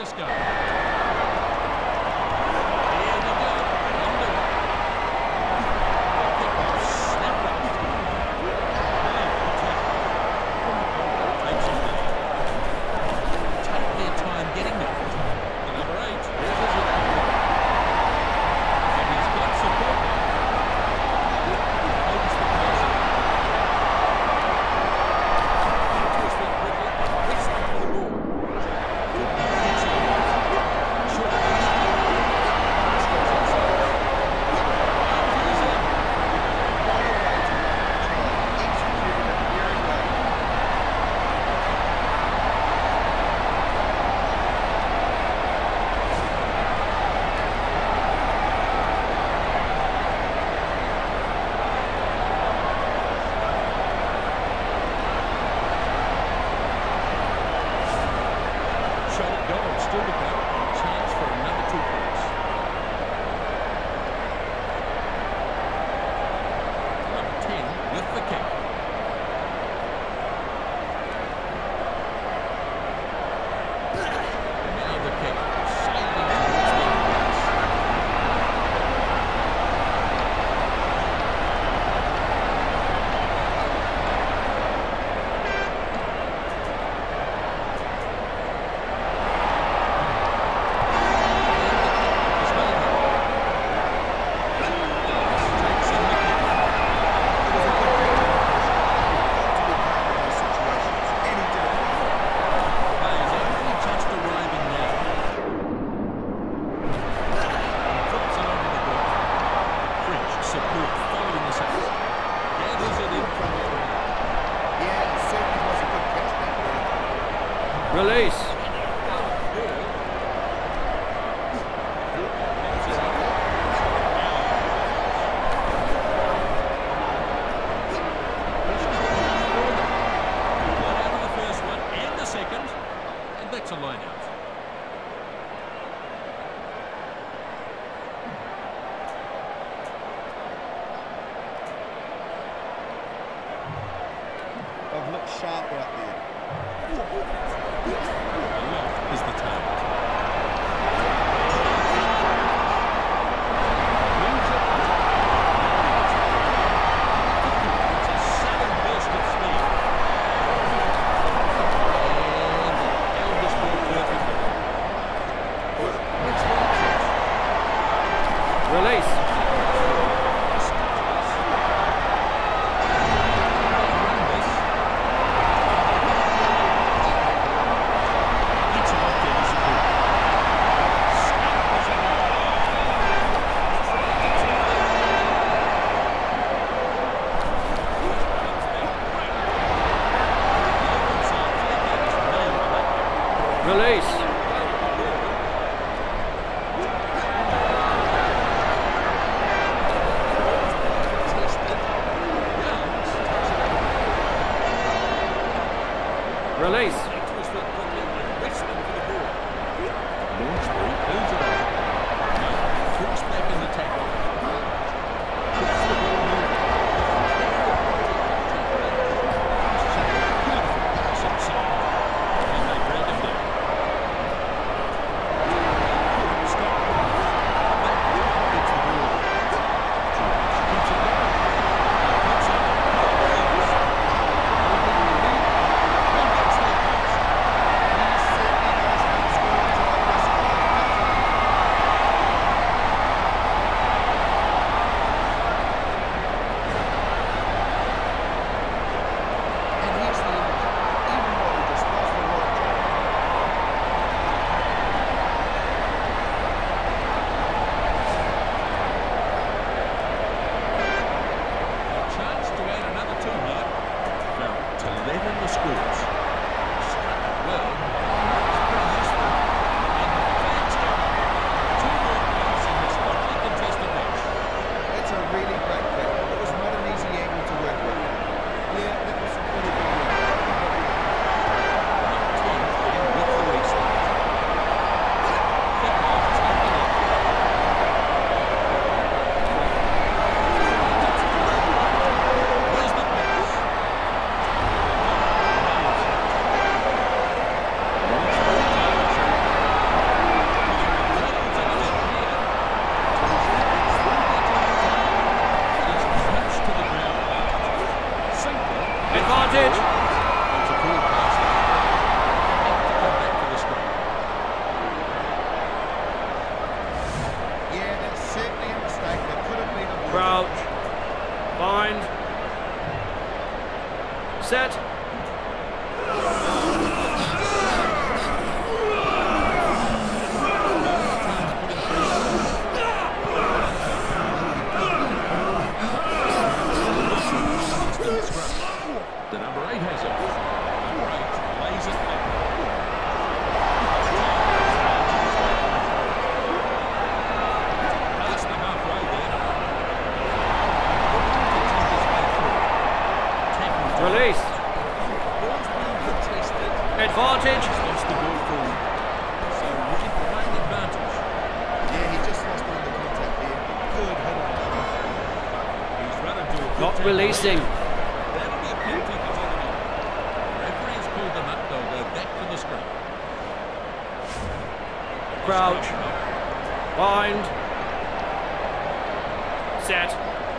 this go. Here they go. Underway. Kickoff snapped up. Take their time getting there. The number 8. And he's got support. Opens the pass. Twist it quickly. Wrestling for the ball. Good pass. Short pass. Scores outside. To his end. Shot at goal, still to go. Chance for another 2 points. Number 10 with the kick. Now the kick. Sailing towards the pass. Release. And that's a line out. I've looked sharp out there. Aloft is the target. It's a sudden burst of speed. And held this ball perfectly. Release. Release. Release. Set. The number 8 has it. Number 8 lays it back. Past the halfway there. Release. Ball's being contested. Advantage. He's lost the ball forward. So looking for playing advantage. Yeah, he just lost all the contact here. Good hit. He's run into a good Not tackle. releasing. That'll be a penalty for holding on. The referee has pulled them up. They'll go back for the scrum. Crouch. Bind. Set.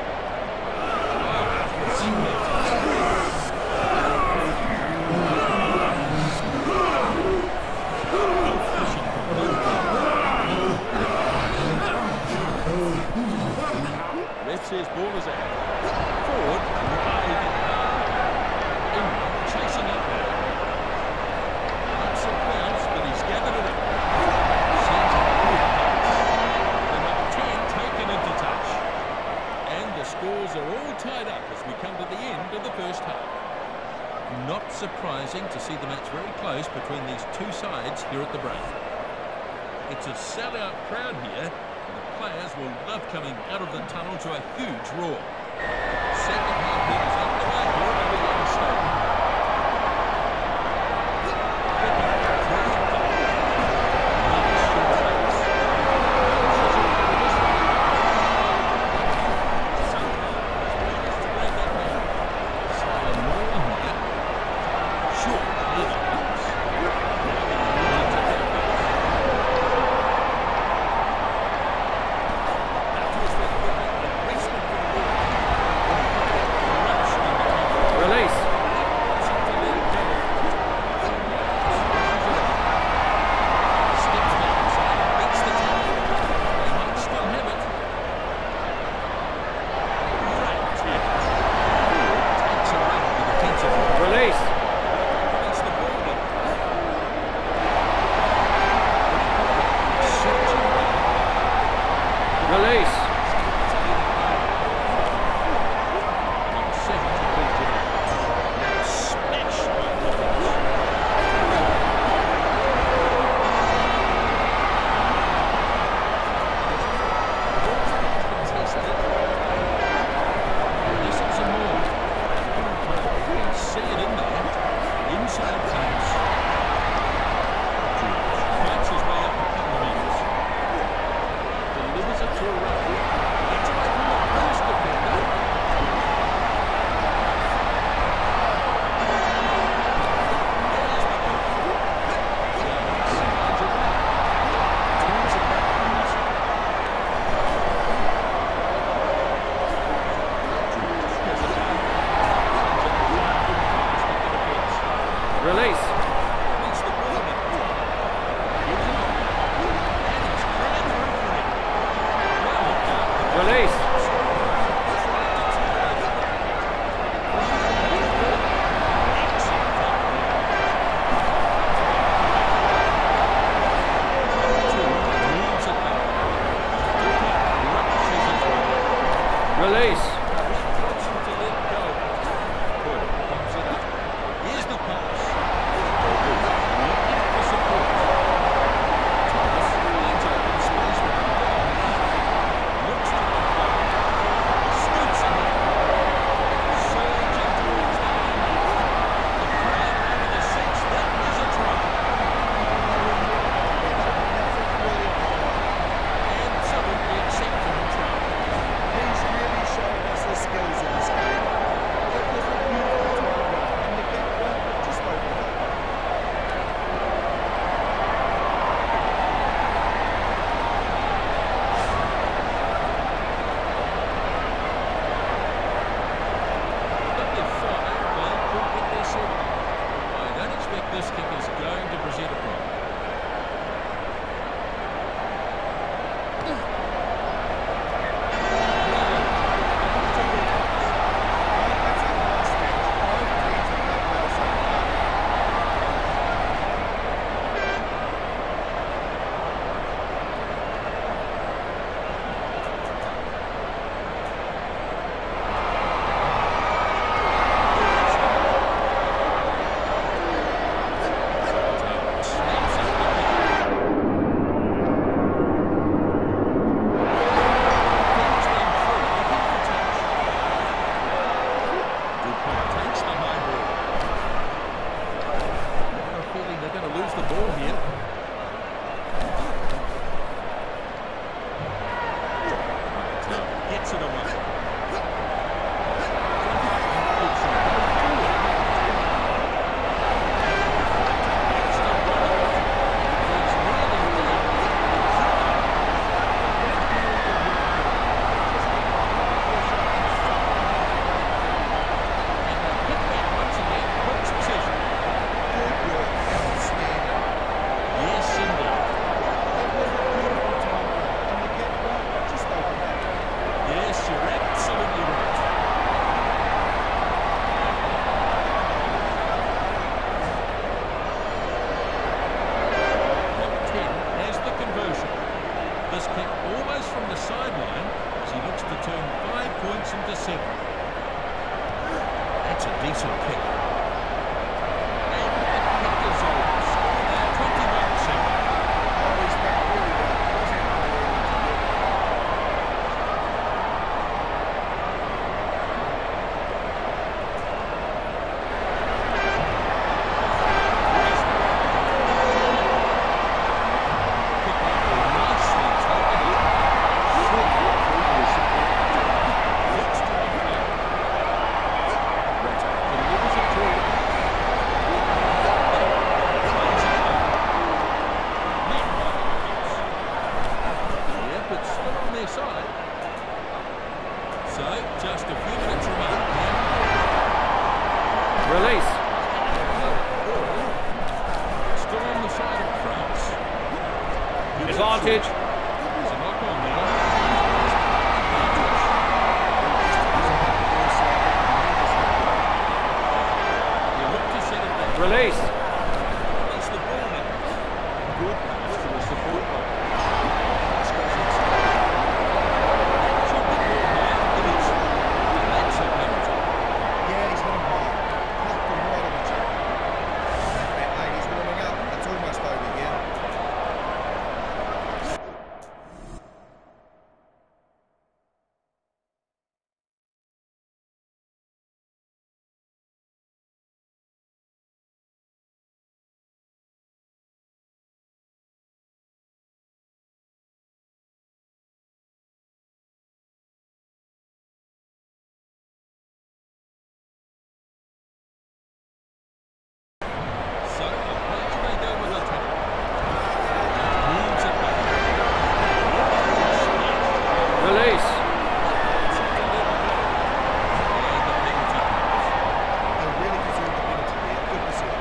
Ref says ball is out. Forward, wide. England chasing up now. Lots of bounce, but he's gathered it up. Sends a good pass. The number 10 taken into touch. And the scores are all tied up as we come to the end of the first half. Not surprising to see the match very close between these two sides here at the break. It's a sellout crowd here. The players will love coming out of the tunnel to a huge roar. Second half here is underway here at the Young Stadium. sideline as he looks to turn 5 points into 7. That's a decent kick. And that kick is over. Score now 21-7. Oh, he's back really well. Wasn't just a few minutes remain. Release. Still on the side of France. Advantage. There's a knock on there. You look to set it back. Release. That's the ball now. Good pass to the support line. Should be good now. It is. And that's a penalty. Yeah, he's hit him hard. Knocked him right on the chin. That lady's warming up. That's almost over here. So, away they go with the top. Moves it back. Release. And the penalty comes. They really deserve the penalty there. Good decision.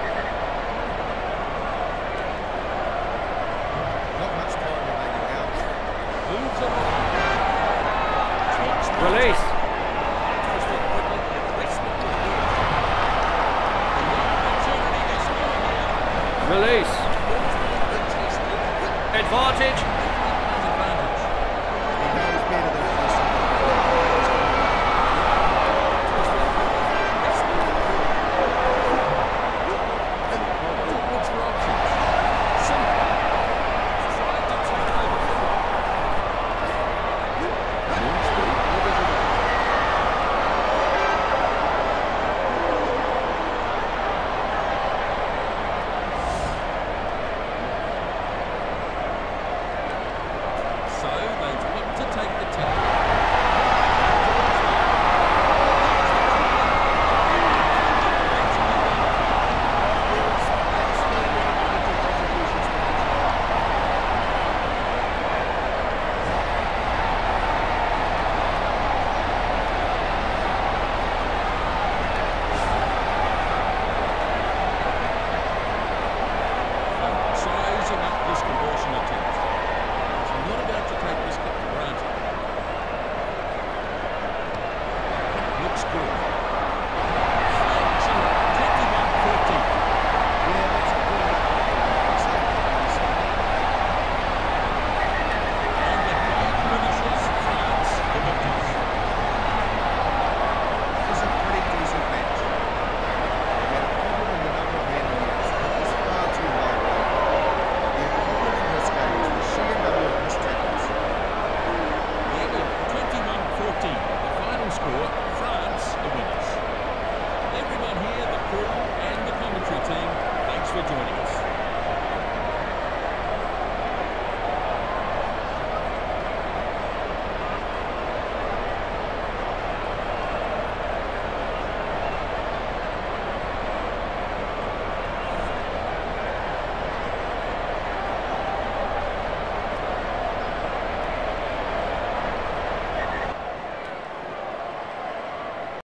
Not much time remaining now. Moves it on. Release. Release. Advantage.